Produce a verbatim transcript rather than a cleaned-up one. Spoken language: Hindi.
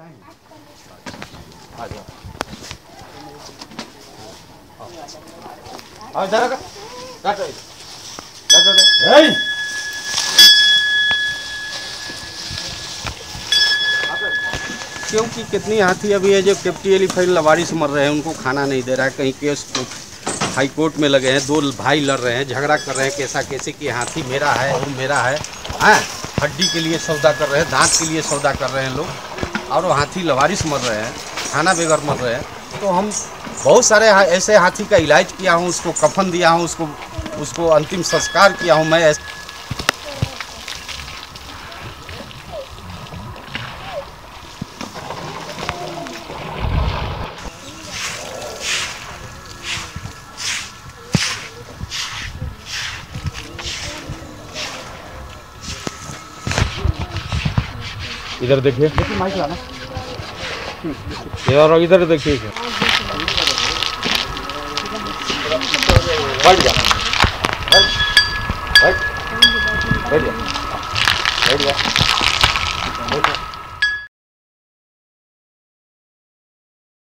आ जाओ आ इधर का काटो काटो दे ए क्योंकि कितनी हाथी अभी है जो कैप्टी एलिफेंट लवारिस मर रहे हैं, उनको खाना नहीं दे रहा है। कहीं केस हाई कोर्ट में लगे हैं, दो भाई लड़ रहे हैं, झगड़ा कर रहे हैं कैसा कैसे कि हाथी मेरा है और मेरा है। हाँ, हड्डी के लिए सौदा कर रहे हैं, दांत के लिए सौदा कर रहे हैं लोग, और वो हाथी लवारिस मर रहे हैं, खाना बगैर मर रहे हैं। तो हम बहुत सारे ऐसे हाथी का इलाज किया हूँ, उसको कफन दिया हूँ, उसको उसको अंतिम संस्कार किया हूँ मैं। इधर देखिए, देखिए माइक लाना यार, इधर देखिए, बैठ जा बैठ बैठ जा बैठ जा।